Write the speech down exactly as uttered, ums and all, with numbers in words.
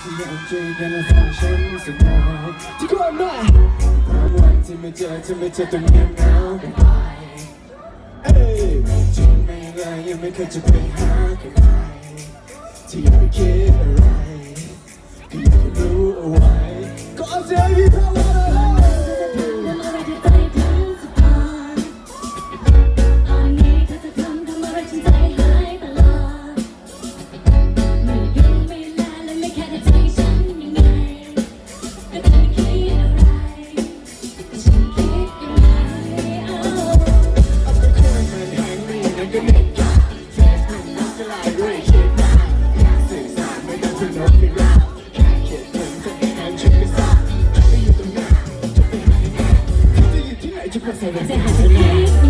ที่อยากเจอกันและฟังฉันสักหน่อยที่ก่อนหน่อยบางวันที่ไม่เจอที่ไม่เจอต้องเงียบเหงากันไปเอ้ยจริงไม่ง่ายยังไม่เคยจะไปหาใครที่อยากไปคิดอะไรก็อยากให้รู้เอาไว้ก็เอาใจพี่พาวันจะไปหาที่ไหนจะไปใส่ใจหาที่ไหน